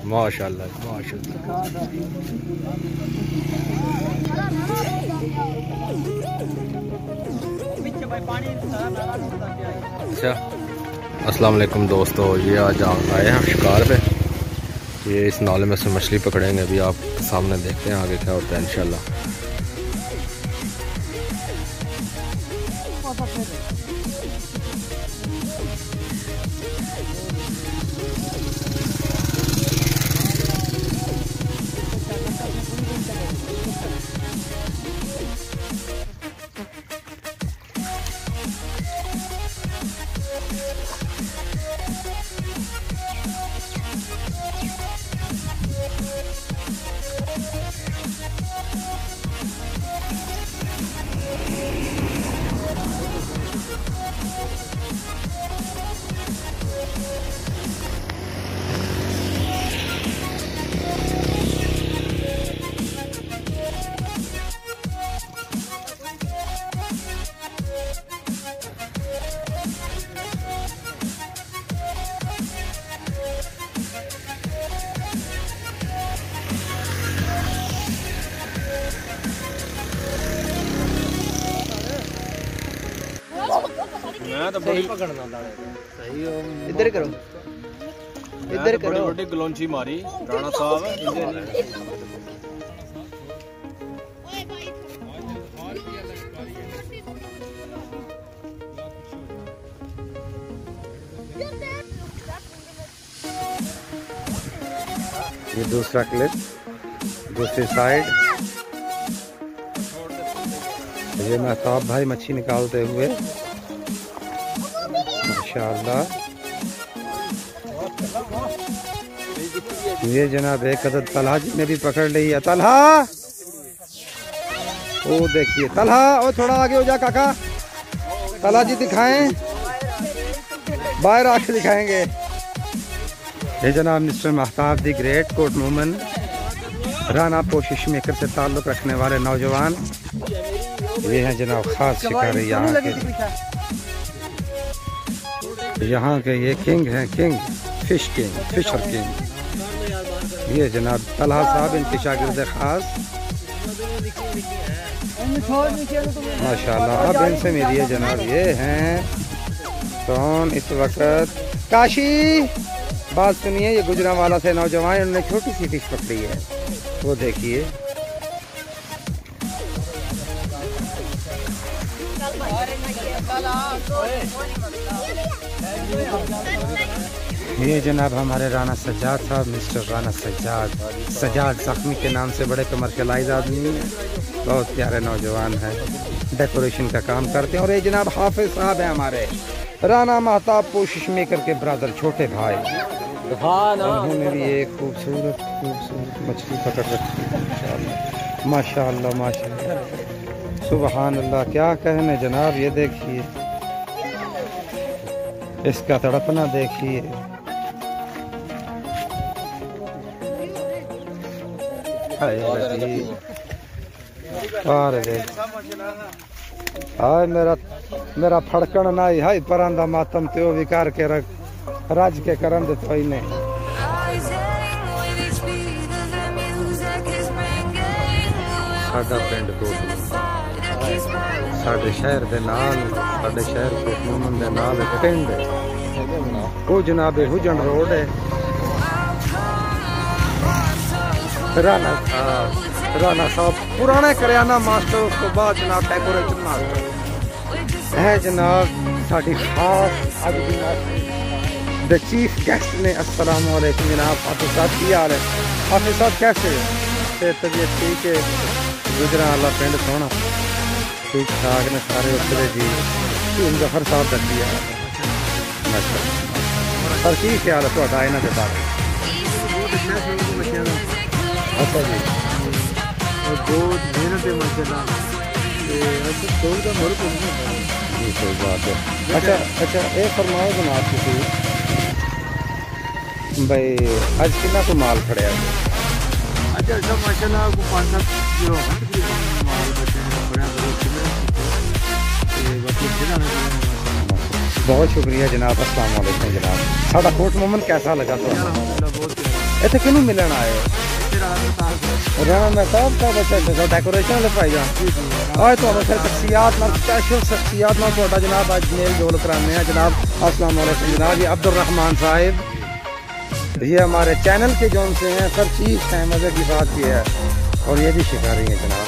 माशाल्लाह माशाल्लाह। अच्छा, अस्सलाम वालेकुम दोस्तों, ये आज आए हैं शिकार पे। ये इस नाले में से मछली पकड़ेंगे। अभी आप सामने देखते हैं आगे क्या होता है इंशाल्लाह। मैं तो बड़ी पकड़ना था। सही हो, इधर करो, इधर करो। बड़ी गलोंची मारी राणा साहब। ये दूसरा क्लिप, दूसरी साइड। ये महताब भाई मच्छी निकालते हुए माशाअल्लाह। ये जनाब एक अदद तलहा जी ने भी पकड़ ली है। तलहा, ओ देखिए तलहा, ओ थोड़ा आगे हो जा काका। तलहा जी दिखाएं, बाहर आके दिखाएंगे। ये जनाब mister Mahtab the great coat woman, Rana पोशिश मेकर से ताल्लुक़ रखने वाले नौजवान। ये हैं जनाब खास शिकारी यहाँ के ये किंग हैं, किंग फिशर किंग। ये जनाब तलहा साहब इनके शागिर्द खास माशाल्लाह। अब इनसे मिलिए जनाब। ये हैं कौन इस वक्त? काशी, बात सुनिए। ये गुजरांवाला से नौजवान, उन्होंने छोटी सी फिश पकड़ी है, वो देखिए। ये जनाब हमारे राना सज्जाद साहब, मिस्टर राना सज्जाद जख्मी के नाम से बड़े कमर्शलाइज आदमी हैं, बहुत प्यारे नौजवान हैं, डेकोरेशन का काम करते हैं। और ये जनाब हाफिज साहब हैं हमारे राना महताब पोशिश मेकर के ब्रदर, छोटे भाई। उन्होंने भी एक खूबसूरत मछली पकड़ रखी है माशाअल्लाह माशाअल्लाह सुबहान अल्लाह। क्या कहने जनाब, ये देखिए इसका तड़पना देखिए। हाय मेरा फड़कन ना हाय परांदा मातम त्यो विकार के राज के करम दे तो ने। साडा पिंड कोट, साडे शहर दे नाल, साडे शहर कोट वुमन दे नाल एक पिंड वो जनाब हुजन रोड है। राना साहब पुराने करियाना मास्टर, उस तो बाद जनाब डेकोरेशन मास्टर है जनाब। साडी खास अज द चीफ गेस्ट ने। अस्सलाम वालेकुम जनाब। हाफिज साहब की हाल है? हाफिज साहब कैसे है? तबीयत ठीक है? गुजरांवाला पिंड सोना ठीक ठाक ने सारे उतरे जी। जफर साहब का की हाल है? सर की ख्याल है थोड़ा इन्हों के बारे? अच्छा जी, बहुत मेहनत है माशाल्लाह। जी सही बात है। अच्छा ये फरमाओ जनाब तुसी भाई अज कितना को माल खड़े? अज माशाल्लाह को 5-7 किलो माल बहुत शुक्रिया जनाब। अस्सलाम वालेकुम जनाब। साडा कोट वुमन कैसा लगा? तो इतने किनू मिलन आए राणा मेहताब का बच्चा डेकोरेशन वाले भाईजान आज तो फिर शख्सियात स्पेशल शख्सियात ना जनाब आज मेल जोल कराने हैं जनाब। अस्सलाम वालेकुम जनाब, ये अब्दुर्रहमान साहिब ये हमारे चैनल के जोन से हैं, सब चीज़ है मज़े की बात ये है और ये भी शिकारी हैं जनाब।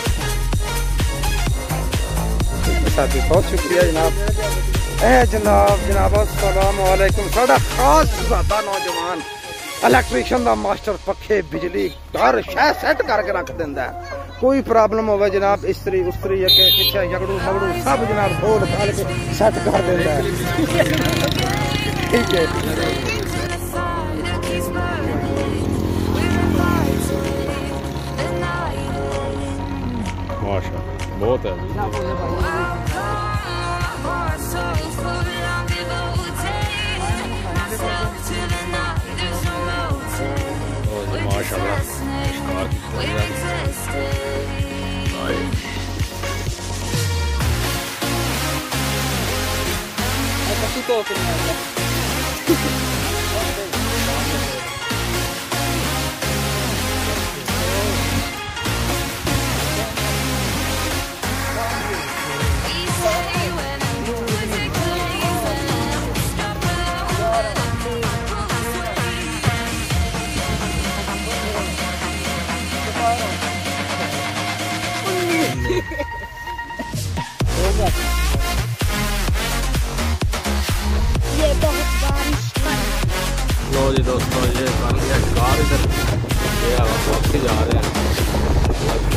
साथी बहुत शुक्रिया जनाब। जनाब जनाब अस्सलाम वालेकुम। साडा खास ज़्यादा नौजवान इलैक्ट्रीशियन का मास्टर पखे बिजली घर शह सैट करके रख देंदा है। कोई प्रॉब्लम हो जनाब इस्त्री उस्तरी के पिछे झगड़ू मगड़ू सब जनाब बोल खाल के सैट कर देंदा है। ठीक है माशाअल्लाह बहुत है। ये बहुत बारिश लो जी दोस्तों, ये कार इधर ये वापस जा रहे हैं।